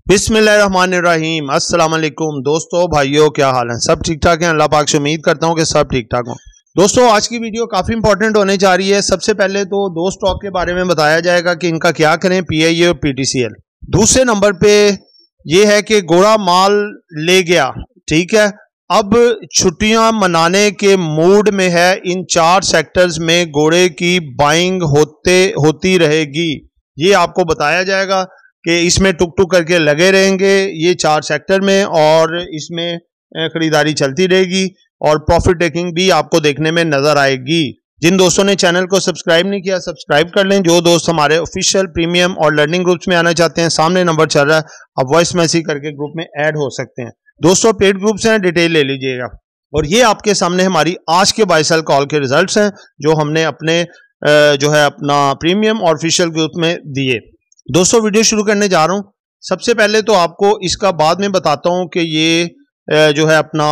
बिस्मिल्लाहिर्रहमानिर्रहीम। अस्सलाम वालेकुम दोस्तों, भाइयों, क्या हाल है? सब ठीक ठाक हैं? अल्लाह पाक से उम्मीद करता हूं कि सब ठीक ठाक हो। दोस्तों, आज की वीडियो काफ़ी इंपॉर्टेंट होने जा रही है। सबसे पहले तो दो स्टॉक के बारे में बताया जाएगा कि इनका क्या करें, PIA और PTCL। दूसरे नंबर पे ये है कि गोरा माल ले गया, ठीक है, अब छुट्टियां मनाने के मूड में है। इन 4 सेक्टर्स में घोड़े की बाइंग होती रहेगी। ये आपको बताया जाएगा कि इसमें टुक टुक करके लगे रहेंगे ये 4 सेक्टर में, और इसमें खरीदारी चलती रहेगी और प्रॉफिट टेकिंग भी आपको देखने में नजर आएगी। जिन दोस्तों ने चैनल को सब्सक्राइब नहीं किया, सब्सक्राइब कर लें। जो दोस्त हमारे ऑफिशियल, प्रीमियम और लर्निंग ग्रुप्स में आना चाहते हैं, सामने नंबर चल रहा है, आप वॉइस मैसेज करके ग्रुप में ऐड हो सकते हैं। दोस्तों, पेड ग्रुप्स हैं, डिटेल ले लीजिएगा। और ये आपके सामने हमारी आज के बाय सेल कॉल के रिजल्ट्स हैं जो हमने अपने जो है अपना प्रीमियम और ऑफिशियल ग्रुप में दिए। दोस्तों, वीडियो शुरू करने जा रहा हूं। सबसे पहले तो आपको इसका बाद में बताता हूं कि ये जो है अपना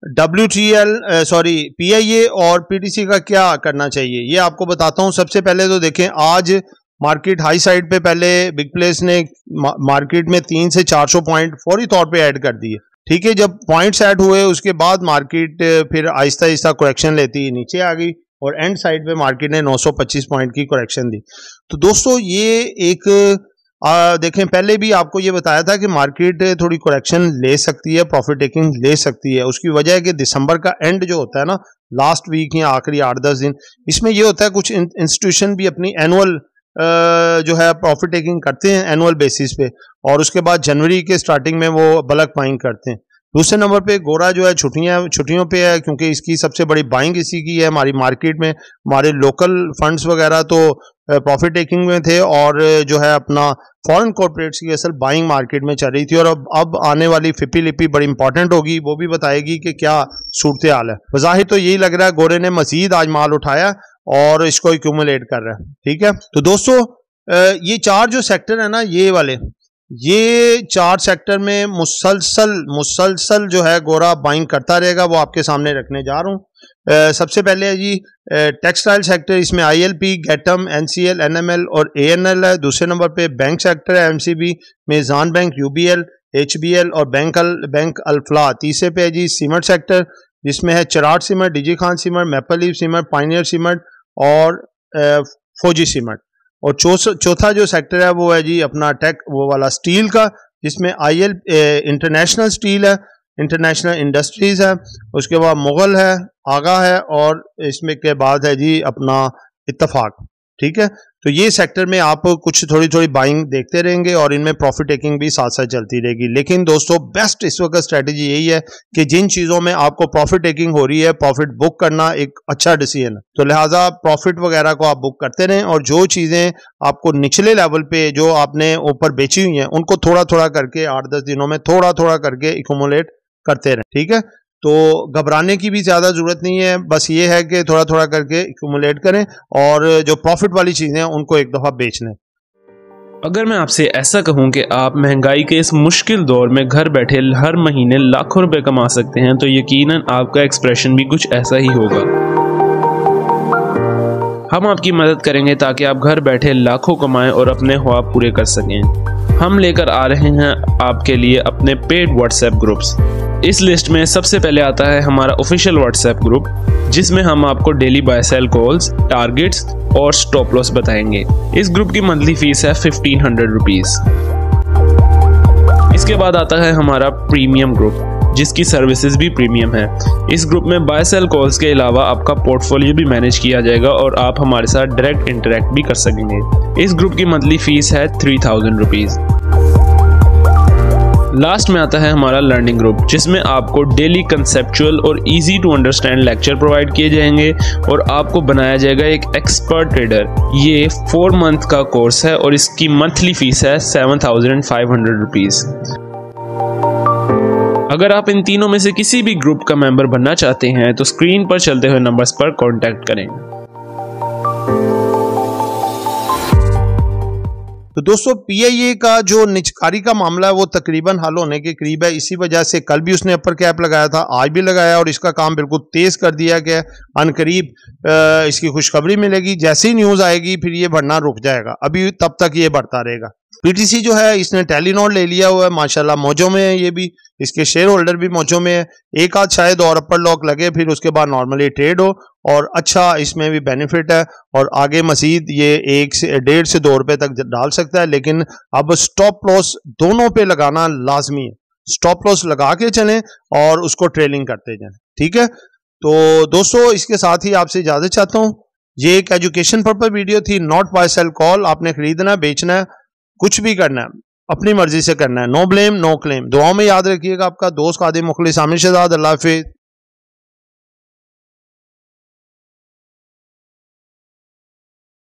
PIA और PTC का क्या करना चाहिए, ये आपको बताता हूं। सबसे पहले तो देखें, आज मार्केट हाई साइड पे पहले बिग प्लेस ने मार्केट में 300 से 400 पॉइंट फौरी तौर पे ऐड कर दिए, ठीक है। जब पॉइंट्स ऐड हुए उसके बाद मार्केट फिर आहिस्ता आहिस्ता करेक्शन लेती नीचे आ गई और एंड साइड पे मार्केट ने 925 पॉइंट की करेक्शन दी। तो दोस्तों, ये एक देखें, पहले भी आपको ये बताया था कि मार्केट थोड़ी करेक्शन ले सकती है, प्रॉफिट टेकिंग ले सकती है। उसकी वजह है कि दिसंबर का एंड जो होता है ना, लास्ट वीक या आखिरी 8-10 दिन, इसमें ये होता है कुछ इंस्टीट्यूशन भी अपनी एनुअल जो है प्रॉफिट टेकिंग करते हैं एनुअल बेसिस पे, और उसके बाद जनवरी के स्टार्टिंग में वो बल्क बाइंग करते हैं। दूसरे नंबर पे गोरा जो है छुट्टियों पे है, क्योंकि इसकी सबसे बड़ी बाइंग इसी की है। हमारी मार्केट में हमारे लोकल फंड्स वगैरह तो प्रॉफिट टेकिंग में थे, और जो है अपना फॉरेन कॉर्पोरेट्स की असल बाइंग मार्केट में चल रही थी। और अब आने वाली फिपी लिपी बड़ी इंपॉर्टेंट होगी, वो भी बताएगी कि क्या सूरत हाल है। बज़ाहिर तो यही लग रहा है गोरे ने मजीद आज माल उठाया और इसको एक्यूमुलेट कर रहा है, ठीक है। तो दोस्तों, ये 4 जो सेक्टर है ना, ये 4 सेक्टर में मुसलसल जो है गोरा बाइंग करता रहेगा, वो आपके सामने रखने जा रहा हूँ। सबसे पहले है जी टेक्सटाइल सेक्टर। इसमें ILP, गेटम, NCL, NML और ANL है। दूसरे नंबर पे बैंक सेक्टर है, MCB, Meezan bank, UBL, HBL और बैंक अल्फला। तीसरे पे है जी सीमेंट सेक्टर, जिसमें है Cherat cement, DG Khan cement, maple leaf cement, pioneer cement और फौजी सीमेंट। और चौथा जो सेक्टर है वो है जी अपना वो वाला स्टील का, जिसमें इंटरनेशनल स्टील है, इंटरनेशनल इंडस्ट्रीज है, उसके बाद मुगल है, आगा है, और इसमें के बाद है जी अपना इत्तफाक, ठीक है। तो ये सेक्टर में आप कुछ थोड़ी थोड़ी बाइंग देखते रहेंगे और इनमें प्रॉफिट टेकिंग भी साथ साथ चलती रहेगी। लेकिन दोस्तों, बेस्ट इस वक्त स्ट्रेटेजी यही है कि जिन चीज़ों में आपको प्रॉफिट टेकिंग हो रही है, प्रॉफिट बुक करना एक अच्छा डिसीजन है। तो लिहाजा प्रॉफिट वगैरह को आप बुक करते रहें, और जो चीज़ें आपको निचले लेवल पे जो आपने ऊपर बेची हुई हैं उनको थोड़ा थोड़ा करके 8-10 दिनों में थोड़ा थोड़ा करके एक्यूमुलेट करते रहें, ठीक है। तो घबराने की भी ज़्यादा ज़रूरत नहीं है, बस ये है कि थोड़ा थोड़ा करके एक्यूमुलेट करें और जो प्रॉफिट वाली चीज़ें हैं उनको एक दफ़ा बेच लें। अगर मैं आपसे ऐसा कहूं कि आप महंगाई के इस मुश्किल दौर में घर बैठे हर महीने लाखों रुपए कमा सकते हैं, तो यकीनन आपका एक्सप्रेशन भी कुछ ऐसा ही होगा। हम आपकी मदद करेंगे ताकि आप घर बैठे लाखों कमाएं और अपने ख्वाब पूरे कर सकें। हम लेकर आ रहे हैं आपके लिए अपने पेड व्हाट्सएप ग्रुप्स। इस लिस्ट में सबसे पहले आता है हमारा ऑफिशियल व्हाट्सएप ग्रुप, जिसमें हम आपको daily buy sell calls, targets और स्टॉप लॉस बताएंगे। इस ग्रुप की मंथली फीस है 1500 रुपीज। इसके बाद आता है हमारा प्रीमियम ग्रुप, जिसकी सर्विसेज भी प्रीमियम है। इस ग्रुप में बाय सेल कॉल्स के अलावा आपका पोर्टफोलियो भी मैनेज किया जाएगा और आप हमारे साथ डायरेक्ट इंटरेक्ट भी कर सकेंगे। इस ग्रुप की मंथली फीस है 3000 रुपीज। लास्ट में आता है हमारा लर्निंग ग्रुप, जिसमें आपको डेली कंसेप्चुअल और easy to understand lecture provide किए जाएंगे और आपको बनाया जाएगा एक एक्सपर्ट ट्रेडर। ये 4 मंथ का कोर्स है और इसकी मंथली फीस है 7500 रुपीज। अगर आप इन तीनों में से किसी भी ग्रुप का मेंबर बनना चाहते हैं तो स्क्रीन पर चलते हुए नंबर्स पर कांटेक्ट करें। तो दोस्तों, PIA का जो निचकारी का मामला है वो तकरीबन हल होने के करीब है। इसी वजह से कल भी उसने अपर कैप लगाया था, आज भी लगाया और इसका काम बिल्कुल तेज कर दिया गया। अनकरीब इसकी खुशखबरी मिलेगी, जैसी न्यूज़ आएगी फिर ये बढ़ना रुक जाएगा, अभी तब तक ये बढ़ता रहेगा। पीटीसी जो है इसने टेलीनॉर ले लिया हुआ है, माशाल्लाह मौजों में है, ये भी इसके शेयर होल्डर भी मौजों में है। एक आध शायद और अपर लॉक लगे फिर उसके बाद नॉर्मली ट्रेड हो, और अच्छा इसमें भी बेनिफिट है, और आगे मजीद ये 1 से 1.5 से 2 रुपए तक डाल सकता है। लेकिन अब स्टॉप लॉस दोनों पे लगाना लाजमी है, स्टॉप लॉस लगा के चलें और उसको ट्रेलिंग करते जाएं, ठीक है। तो दोस्तों इसके साथ ही आपसे इजाजत चाहता हूँ। ये एक एजुकेशन पर्पज वीडियो थी, नॉट बाय सेल कॉल। आपने खरीदना है, बेचना है, कुछ भी करना है अपनी मर्जी से करना है, नो ब्लेम नो क्लेम। दुआओं में याद रखिएगा। आपका दोस्त कादिर मुखलिस आमिर शहजाद। अल्लाह हाफिज़।